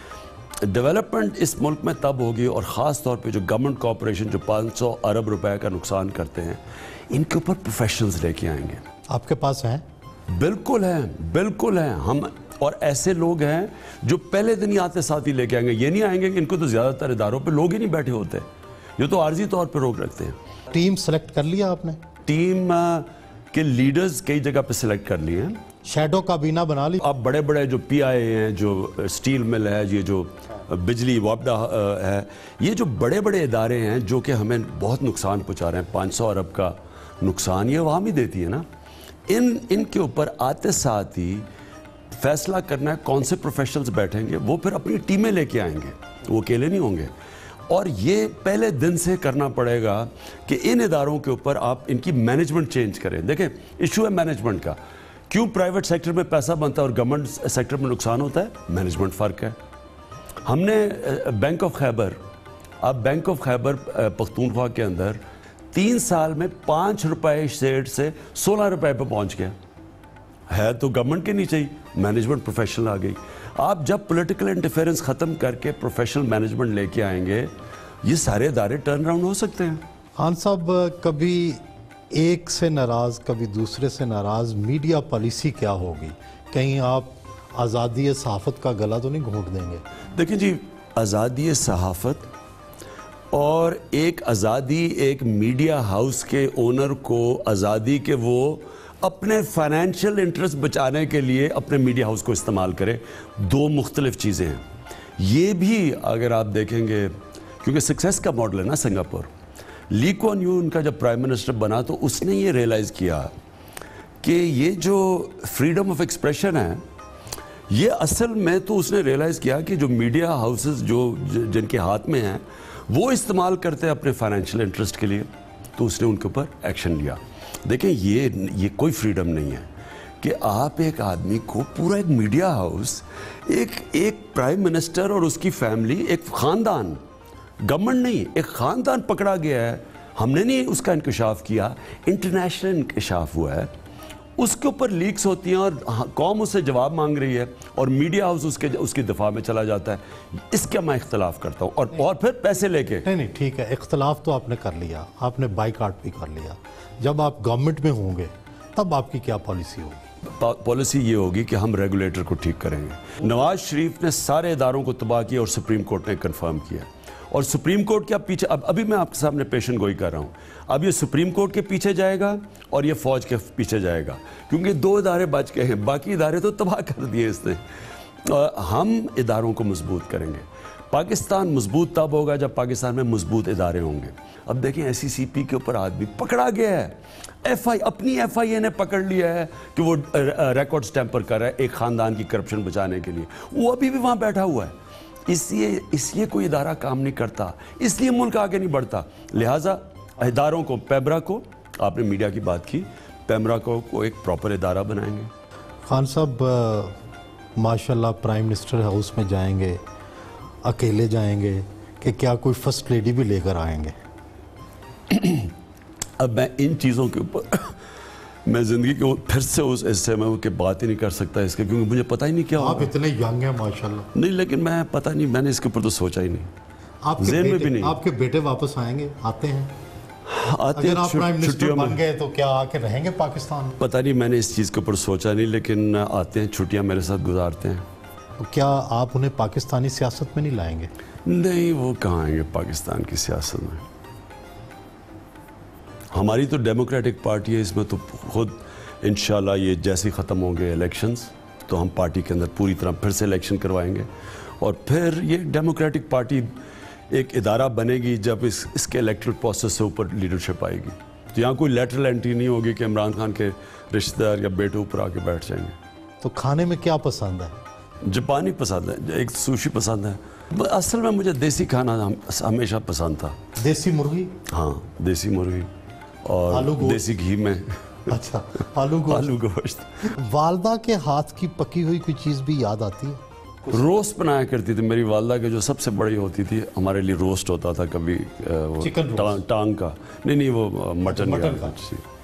ڈیولپمنٹ اس ملک میں تب ہوگی اور خاص طور پہ جو گورنمنٹ کارپوریشن جو پانچ سو ارب روپے کا نقصان کرتے ہیں ان کے اوپر پروفیشنلز لے کے آئیں گے. آپ کے پاس ہیں؟ بالکل ہیں بالکل ہیں ہم, اور ایسے لوگ ہیں جو پہلے دن ہی آتے ساتھ ہی لے کے آئیں گے. یہ نہیں آئیں گے کہ ان کو تو زیادہ تر اداروں پہ لوگ ہی نہیں بیٹھے ہوتے, یہ تو عارضی طور پہ روک رکھتے ہیں. ٹیم سلیکٹ کر لیا آپ نے؟ ٹیم کے لیڈرز کئی جگہ پہ سلیکٹ کر لیے ہیں. شیڈو کابینہ بنا لی؟ اب بڑے بڑے جو پی آئی ہیں, جو سٹیل مل ہے, یہ جو بجلی وابڈا ہے, یہ جو بڑے بڑے ادارے ہیں جو کہ ہمیں بہت نقصان پہنچا رہے ہیں, پانچ سو ارب کا نقصان یہ عوام ہی دیتی ہے نا. ان ان کے اوپر آتے ساتھ ہی فیصلہ کرنا ہے کون سے پروفیشنلز بیٹھیں گے, وہ پھر اپنی ٹیمیں لے کے آئیں گے, وہ اکیلے نہیں ہوں گے. اور یہ پہلے دن سے کرنا پڑے گا کہ ان اداروں کے اوپر آپ ان کی مینجمنٹ چینج کریں. دیکھیں ایشو ہے مینجمنٹ کا. کیوں پرائیویٹ سیکٹر میں پیسہ بنتا ہے اور گورنمنٹ سیکٹر میں نقصان ہوتا ہے؟ مینجمنٹ فرق ہے. ہم نے بینک آف خیبر, اب بینک آف خیبر پختونخوا کے اندر تین سال میں پانچ روپے شیئر سے سولہ روپے پہ پہنچ گیا ہے. تو گورنمنٹ کے نیچے ہی مینجمنٹ پروفیشنل آ گئی. آپ جب پولیٹیکل انٹرفیئرنس ختم کر کے پروفیشنل مینجمنٹ لے کے آئیں گے یہ سارے ادارے ٹرن راؤنڈ ہو سکتے ہیں. خان صاحب کبھی ایک سے ناراض کبھی دوسرے سے ناراض, میڈیا پالیسی کیا ہوگی؟ کہیں آپ آزادی صحافت کا گلا تو نہیں گھونٹ دیں گے؟ دیکھیں جی, آزادی صحافت اور ایک آزادی ایک میڈیا ہاؤس کے اونر کو آزادی کے وہ اپنے فائنینشیل انٹرسٹ بچانے کے لیے اپنے میڈیا ہاؤس کو استعمال کرے, دو مختلف چیزیں ہیں. یہ بھی اگر آپ دیکھیں گے کیونکہ سکسیس کا ماڈل ہے نا سنگاپور. لی کوان یو ان کا جب پرائم منسٹر بنا تو اس نے یہ ریئلائز کیا کہ یہ جو فریڈم آف ایکسپریشن ہے یہ اصل میں تو اس نے ریئلائز کیا کہ جو میڈیا ہاؤسز جو جن کے ہاتھ میں ہیں وہ استعمال کرتے ہیں اپنے فائنینشیل انٹرسٹ کے لیے, تو اس نے ان کے اوپر ایکشن لیا. دیکھیں یہ یہ کوئی فریڈم نہیں ہے کہ آپ ایک آدمی کو پورا ایک میڈیا ہاؤس, ایک ایک پرائم منسٹر اور اس کی فیملی, ایک خاندان, گورنمنٹ نہیں ایک خاندان پکڑا گیا ہے. ہم نے نہیں اس کا انکشاف کیا, انٹرنیشنل انکشاف ہوا ہے. اس کے اوپر لیکس ہوتی ہیں اور قوم اس سے جواب مانگ رہی ہے اور میڈیا ہاؤس اس کے اس کی دفاع میں چلا جاتا ہے. اس کا میں اختلاف کرتا ہوں. اور اور پھر پیسے لے کے نہیں نہیں ٹھیک ہے, اختلاف تو آپ نے کر لیا, آپ نے بائیکاٹ بھی کر لیا. جب آپ گورنمنٹ میں ہوں گے تب آپ کی کیا پالیسی ہوگی؟ پالیسی یہ ہوگی کہ ہم ریگولیٹر کو ٹھیک کریں گے۔ نواز شریف نے سارے اداروں کو تباہ کیا اور سپریم کورٹ نے کنفرم کیا، اور سپریم کورٹ کیا پیچھے، اب ابھی میں آپ کے سامنے پیشن گوئی کر رہا ہوں، اب یہ سپریم کورٹ کے پیچھے جائے گا اور یہ فوج کے پیچھے جائے گا، کیونکہ دو ادارے بچ گئے ہیں، باقی ادارے تو تباہ کر دیے اس نے۔ ہم اداروں کو مضبوط کریں گے۔ پاکستان مضبوط تب ہوگا جب پاکستان میں مضبوط ادارے ہوں گے۔ اب دیکھیں ایس سی سی پی کے اوپر آدمی پکڑا گیا ہے، ایف آئی اپنی ایف آئی اے نے پکڑ لیا ہے کہ وہ ریکارڈ سٹیمپر کر رہا ہے ایک خاندان کی کرپشن بچانے کے لیے، وہ ابھی بھی وہاں بیٹھا ہوا ہے۔ اس لیے اس لیے کوئی ادارہ کام نہیں کرتا، اس لیے ملک آگے نہیں بڑھتا۔ لہٰذا اداروں کو، پیمرا کو، آپ نے میڈیا کی بات کی، پیمرا کو کو ایک پراپر ادارہ بنائیں گے۔ خان صاحب ماشاءاللہ پرائم منسٹر ہاؤس میں جائیں گے، اکیلے جائیں گے کہ کیا کوئی فرسٹ لیڈی بھی لے کر آئیں گے؟ اب میں ان چیزوں کے اوپر میں زندگی کے پھر سے اس حصے میں کہ بات ہی نہیں کر سکتا اس کے، کیونکہ مجھے پتہ ہی نہیں کیا ہوگا۔ آپ اتنے ینگ ہیں ماشاءاللہ۔ نہیں لیکن میں پتہ نہیں، میں نے اس کے اوپر تو سوچا ہی نہیں، آپ کے ذہن میں بیٹے بھی نہیں۔ آپ کے بیٹے واپس آئیں گے، آتے ہیں؟ آتے اگر آپ پرائم منسٹر چھٹیوں بن میں، گئے تو کیا آ کے رہیں گے پاکستان؟ پتہ نہیں، میں نے اس چیز کے اوپر سوچا نہیں، لیکن آتے ہیں، چھٹیاں میرے ساتھ گزارتے ہیں۔ کیا آپ انہیں پاکستانی سیاست میں نہیں لائیں گے؟ نہیں، وہ کہاں آئیں گے پاکستان کی سیاست میں۔ ہماری تو ڈیموکریٹک پارٹی ہے، اس میں تو خود انشاءاللہ یہ جیسے ختم ہوں گے الیکشنز تو ہم پارٹی کے اندر پوری طرح پھر سے الیکشن کروائیں گے، اور پھر یہ ڈیموکریٹک پارٹی ایک ادارہ بنے گی جب اس اس کے الیکٹرل پروسیس سے اوپر لیڈرشپ آئے گی۔ تو یہاں کوئی لیٹرل انٹری نہیں ہوگی کہ عمران خان کے رشتہ دار یا بیٹے اوپر آ کے بیٹھ جائیں گے۔ تو کھانے میں کیا پسند ہے؟ جاپانی پسند ہے، ایک سوشی پسند ہے۔ اصل میں مجھے دیسی کھانا ہمیشہ پسند تھا۔ دیسی مرغی؟ ہاں، دیسی مرغی اور آلو گوشت؟ دیسی گھی میں اچھا، آلو گوشت۔ آلو گوشت۔ والدہ کے ہاتھ کی پکی ہوئی کوئی چیز بھی یاد آتی ہے؟ روسٹ بنایا کرتی تھی میری والدہ کے، جو سب سے بڑی ہوتی تھی ہمارے لیے روسٹ ہوتا تھا، کبھی وہ چکن روسٹ؟ ٹانگ کا، نہیں نہیں وہ مٹن مٹن کا۔ کا۔